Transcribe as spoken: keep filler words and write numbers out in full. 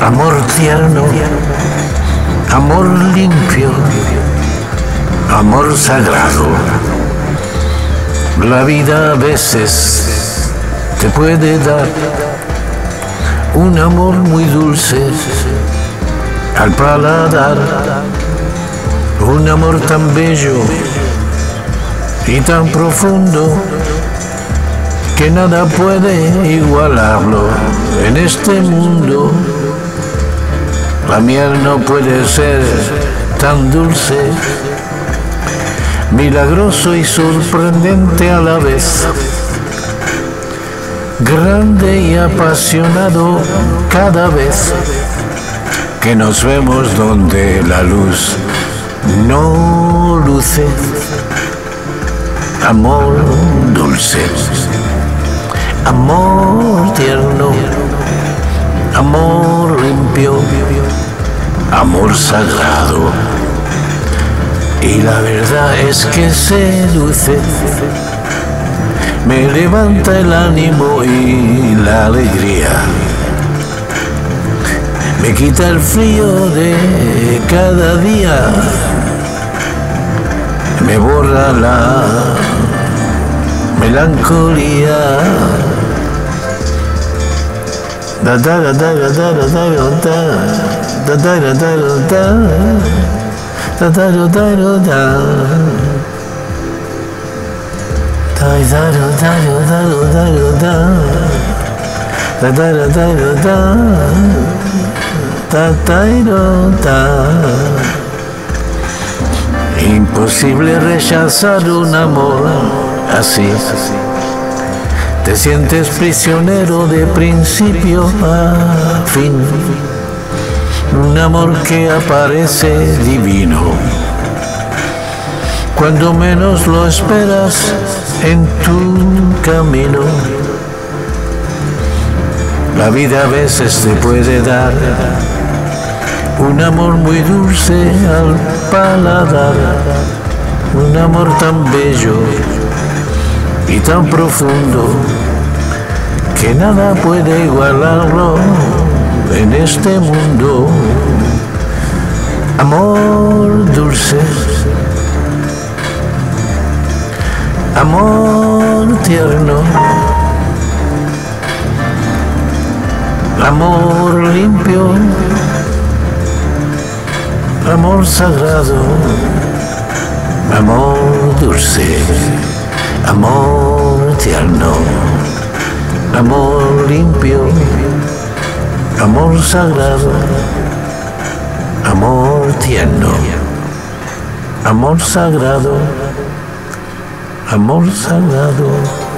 amor tierno, amor limpio, amor sagrado. La vida a veces te puede dar un amor muy dulce al paladar, un amor tan bello y tan profundo que nada puede igualarlo en este mundo. La miel no puede ser tan dulce, milagroso y sorprendente a la vez, grande y apasionado cada vez que nos vemos donde la luz no luce. Amor dulce, amor tierno, amor limpio, amor sagrado. Y la verdad es que seduce, me levanta el ánimo y la alegría, me quita el frío de cada día, me borra la melancolía. Da da da da da da da da da da da da da da da da da. Imposible rechazar un amor así. Te sientes prisionero de principio a fin. Un amor que aparece divino cuando menos lo esperas en tu camino. La vida a veces te puede dar un amor muy dulce al paladar, un amor tan bello y tan profundo que nada puede igualarlo en este mundo. Amor dulce, amor tierno, amor limpio, amor sagrado, amor dulce, amor tierno, amor limpio, amor sagrado, amor tierno, amor sagrado, amor sagrado.